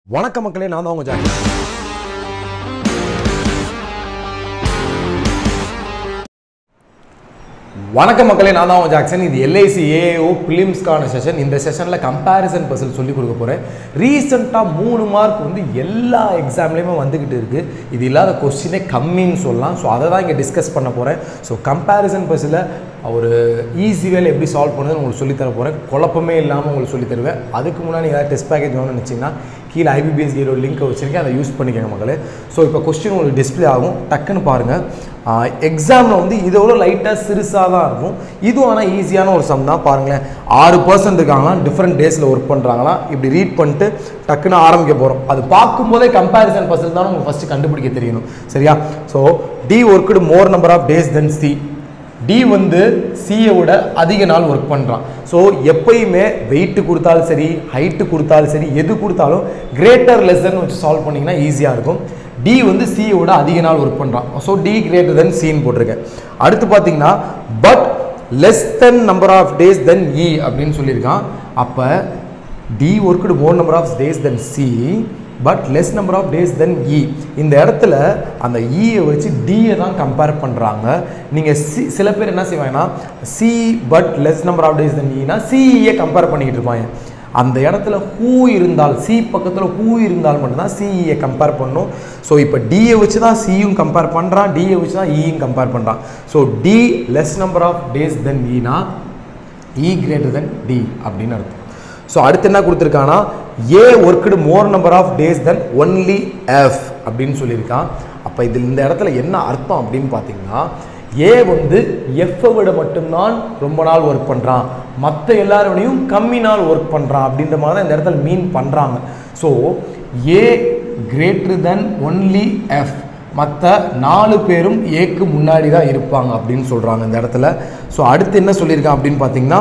வணக்கம் மக்களே, நான் தான் உங்க ஜாக்சன். வணக்கம் மக்களே, நான் தான் உங்க ஜாக்சன். இது LIC AAO prelims-கான செஷன். இந்த செஷனில் கம்பேரிசன் பசில் சொல்லி கொடுக்க போகிறேன். ரீசெண்டாக 3 மார்க் வந்து எல்லா எக்ஸாம்லேயுமே வந்துக்கிட்டு இருக்குது. இது இல்லாத கொஸ்டினே கம்மின்னு சொல்லலாம். ஸோ அதை தான் இங்கே டிஸ்கஸ் பண்ண போகிறேன். ஸோ கம்பேரிசன் பசில் ஒரு ஈஸி வேலை எப்படி சால்வ் பண்ணுறதுன்னு உங்களுக்கு சொல்லித்தர போகிறேன். குழப்பமே இல்லாமல் உங்களுக்கு சொல்லித் தருவேன். அதுக்கு முன்னாடி ஏதாவது டெஸ்ட் பேக்கேஜ் வேணும்னு நினச்சிங்கன்னா கீழே IBPS Gate லிங்க்கை வச்சுருக்கேன், அதை யூஸ் பண்ணிக்கோங்க மக்களே. ஸோ இப்போ கொஸ்டின் உங்களுக்கு டிஸ்பிளே ஆகும், டக்குன்னு பாருங்கள். எக்ஸாமில் வந்து இதோட லைட்டாக சிறுசாக தான் இருக்கும். இதுவும் ஆனால் ஈஸியான ஒரு சம் தான். பாருங்களேன், 6% இருக்காங்களாம், டிஃப்ரெண்ட் டேஸில் ஒர்க் பண்ணுறாங்களாம். இப்படி ரீட் பண்ணிட்டு டக்குன்னு ஆரம்பிக்க போகிறோம். அது பார்க்கும்போதே கம்பேரிசன் பசில் தான் உங்களுக்கு ஃபஸ்ட்டு கண்டுபிடிக்க தெரியணும், சரியா? So D worked more number of days than C. D வந்து சியை விட அதிக நாள் ஒர்க் பண்ணுறான். ஸோ எப்பயுமே வெயிட்டு கொடுத்தாலும் சரி, ஹைட்டு கொடுத்தாலும் சரி, எது கொடுத்தாலும் கிரேட்டர் லெஸ்ஸன் வச்சு சால்வ் பண்ணிங்கன்னா ஈஸியாக இருக்கும். D வந்து சியை விட அதிக நாள் ஒர்க் பண்ணுறான். ஸோ D கிரேட்டர் தென் சின்னு போட்டிருக்கேன். அடுத்து பார்த்தீங்கன்னா but less than number of days than E அப்படின்னு சொல்லியிருக்கான். அப்போ D worked more number of days than C but less number of days than E. இந்த இடத்துல அந்த ஈயை வச்சு டியை தான் கம்பேர் பண்ணுறாங்க. நீங்கள் சில பேர் என்ன செய்வாங்கன்னா C but less number of days than Eனா சிஇயை கம்பேர் பண்ணிக்கிட்டு இருப்பாங்க. அந்த இடத்துல ஹூ இருந்தால், சி பக்கத்தில் ஹூ இருந்தால் மட்டும்தான் சிஇயை கம்பேர் பண்ணும். ஸோ இப்போ டியை வச்சு தான் சியும் கம்பேர் பண்ணுறான், டியை வச்சு தான் ஈயும் கம்பேர் பண்ணுறான். So D less number of days than Eனா E கிரேட்டர் தென் D அப்படின்னு அர்த்தம். ஸோ அடுத்து என்ன கொடுத்துருக்கான்னா A worked more number of days than only F அப்படின்னு சொல்லியிருக்கான். அப்போ இதில் இந்த இடத்துல என்ன அர்த்தம் அப்படின்னு பார்த்தீங்கன்னா, A வந்து F-ஐ விட மட்டும்தான் ரொம்ப நாள் ஒர்க் பண்ணுறான், மற்ற எல்லாரோடையும் கம்மி நாள் ஒர்க் பண்ணுறான் அப்படின்ற மாதிரி தான் இந்த இடத்துல மீன் பண்ணுறாங்க. So A greater than only F, மற்ற 4 பேரும் ஏக்கு முன்னாடி தான் இருப்பாங்க அப்படின்னு சொல்கிறாங்க இந்த இடத்துல. ஸோ அடுத்து என்ன சொல்லியிருக்கான் அப்படின்னு பார்த்தீங்கன்னா,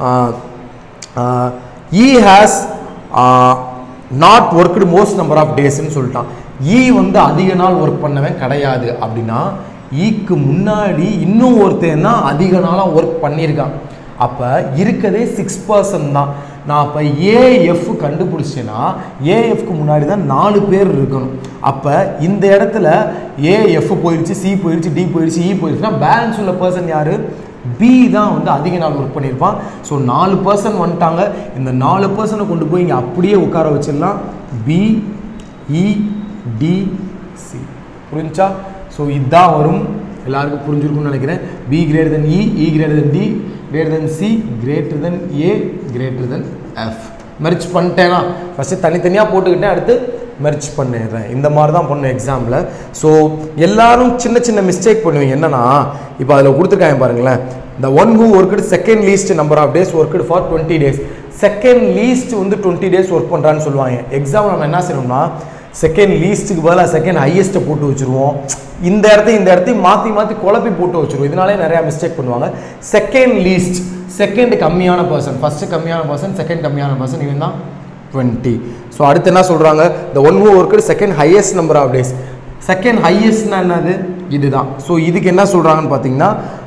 E has not worked most number of days ன்னு சொல்லிட்டான். E வந்து அதிக நாள் ஒர்க் பண்ணவன் கிடையாது. அப்படின்னா ஈக்கு முன்னாடி இன்னும் ஒருத்தன் தான் அதிக நாளாக ஒர்க் பண்ணியிருக்கான். அப்போ இருக்கதே 6% தான். நான் அப்போ AF கண்டுபிடிச்சேன்னா AFக்கு முன்னாடி தான் 4 பேர் இருக்கணும். அப்போ இந்த இடத்துல AF போயிடுச்சு, C போயிடுச்சு, D போயிடுச்சு, E போயிடுச்சுன்னா பேலன்ஸ் உள்ள பர்சன் யார்? B தான் வந்து அதிக நாள் ஒர்க் பண்ணியிருப்பான். ஸோ 4% வந்துட்டாங்க. இந்த 4% கொண்டு போய் இங்கே அப்படியே உட்கார வச்சிடலாம். B E D C புரிஞ்சா? ஸோ இதுதான் வரும். எல்லாருக்கும் புரிஞ்சிருக்கும்னு நினைக்கிறேன். B greater than E, E greater than D, greater than C, greater than A, greater than F. Merge பண்ணிட்டேன்னா ஃபஸ்ட்டு தனித்தனியாக போட்டுக்கிட்டேன், அடுத்து மெர்ஜ் பண்ணிடுறேன். இந்த மாதிரி தான் பண்ணும் எக்ஸாமில். ஸோ எல்லாரும் சின்ன சின்ன மிஸ்டேக் பண்ணுவீங்க. என்னன்னா இப்போ அதில் கொடுத்துருக்காங்க பாருங்களேன், the one who worked second least number of days worked for 20 days. Second least வந்து 20 டேஸ் ஒர்க் பண்ணுறான்னு சொல்லுவாங்க. எக்ஸாம் நம்ம என்ன செய்யணும்னா செகண்ட் லீஸ்ட்டுக்கு பதிலாக செகண்ட் ஹையஸ்ட்டை போட்டு வச்சுருவோம். இந்த இடத்தையும் மாற்றி குழப்பி போட்டு வச்சுருவோம். இதனாலே நிறையா மிஸ்டேக் பண்ணுவாங்க. செகண்ட் லீஸ்ட், செகண்ட் கம்மியான பர்சன், ஃபஸ்ட்டு கம்மியான பர்சன், செகண்ட் கம்மியான பர்சன், இவன் தான் 20. ஸோ அடுத்து என்ன சொல்கிறாங்க, the one who worked second highest number of days. Second ஹையஸ்ட்னா என்னது? இதுதான். ஸோ இதுக்கு என்ன சொல்கிறாங்கன்னு பார்த்தீங்கன்னா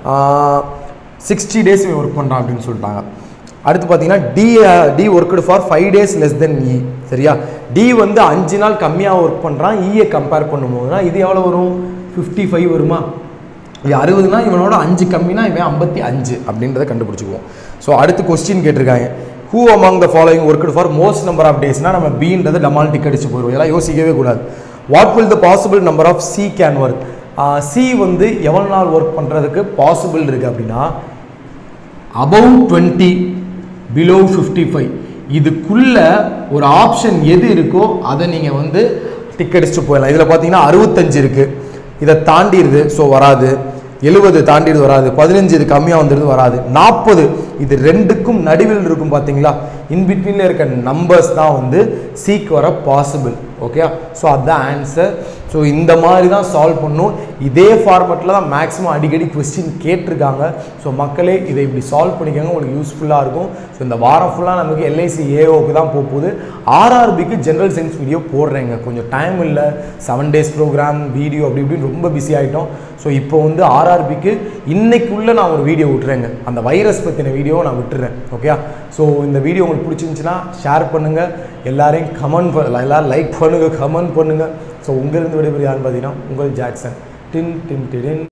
60 டேஸ் ஒர்க் பண்ணுறான் அப்படின்னு சொல்லிட்டாங்க. அடுத்து பார்த்தீங்கன்னா D worked for 5 days less than E. சரியா? D வந்து 5 நாள் கம்மியாக ஒர்க் பண்ணுறான். ஈயை கம்பேர் பண்ணும்போதுனா இது எவ்வளோ வரும்? 55 வருமா? இது 60னா இவனோட 5 கம்மினா இவன் 55 அப்படின்றத கண்டுபிடிச்சிக்குவோம். ஸோ அடுத்து கொஸ்டின் கேட்டிருக்காங்க, who among the following worked for most number of days? நம்ம Bன்றதை டமால் டிக் அடிச்சு போயிடுவோம். இதெல்லாம் யோசிக்கவே கூடாது. what will the possible number of C can work? C வந்து எவ்வளோ நாள் ஒர்க் பண்ணுறதுக்கு பாசிபிள் இருக்குது அப்படின்னா above 20, below 55. இதுக்குள்ள ஒரு ஆப்ஷன் எது இருக்கோ அதை நீங்கள் வந்து டிக் அடிச்சுட்டு போயிடலாம். இதில் பார்த்தீங்கன்னா 65 இருக்குது, இதை தாண்டிடுது, ஸோ வராது. 70 தாண்டிடுது, வராது. 15 இது கம்மியாக வந்துடுது, வராது. 40 இது ரெண்டுக்கும் நடுவில் இருக்கும் பார்த்தீங்களா, இன்பிட்வீனில் இருக்க நம்பர்ஸ் தான் வந்து சீக்கு வர பாசிபிள். ஓகே, ஸோ அதுதான் ஆன்சர். ஸோ இந்த மாதிரி தான் சால்வ் பண்ணும். இதே ஃபார்மெட்டில் தான் மேக்ஸிமம் அடிக்கடி கொஸ்டின் கேட்டிருக்காங்க. ஸோ மக்களே இதை இப்படி சால்வ் பண்ணிக்கோங்க, உங்களுக்கு யூஸ்ஃபுல்லாக இருக்கும். ஸோ இந்த வாரம் ஃபுல்லாக நமக்கு LIC AAOக்கு தான் போகுது. RRBக்கு ஜென்ரல் சயின்ஸ் வீடியோ போடுறேங்க, கொஞ்சம் டைம் இல்லை, 7 டேஸ் ப்ரோக்ராம் வீடியோ அப்படி இப்படின்னு ரொம்ப பிஸி ஆகிட்டோம். ஸோ இப்போ வந்து RRBக்கு இன்னைக்குள்ளே நான் ஒரு வீடியோ விட்டுறேங்க, அந்த வைரஸ் பற்றின வீடியோ வீடியோ நான் விட்டுறேன். ஓகே, ஸோ இந்த வீடியோ உங்களுக்கு பிடிச்சிருந்துச்சுன்னா ஷேர் பண்ணுங்கள், எல்லாரையும் எல்லாரும் லைக் பண்ணுங்கள், கமெண்ட் பண்ணுங்கள். ஸோ உங்களிருந்து விடைபெறும் யாருன்னு பார்த்தீங்கன்னா உங்கள் ஜாக்சன். டின் டின் டின்.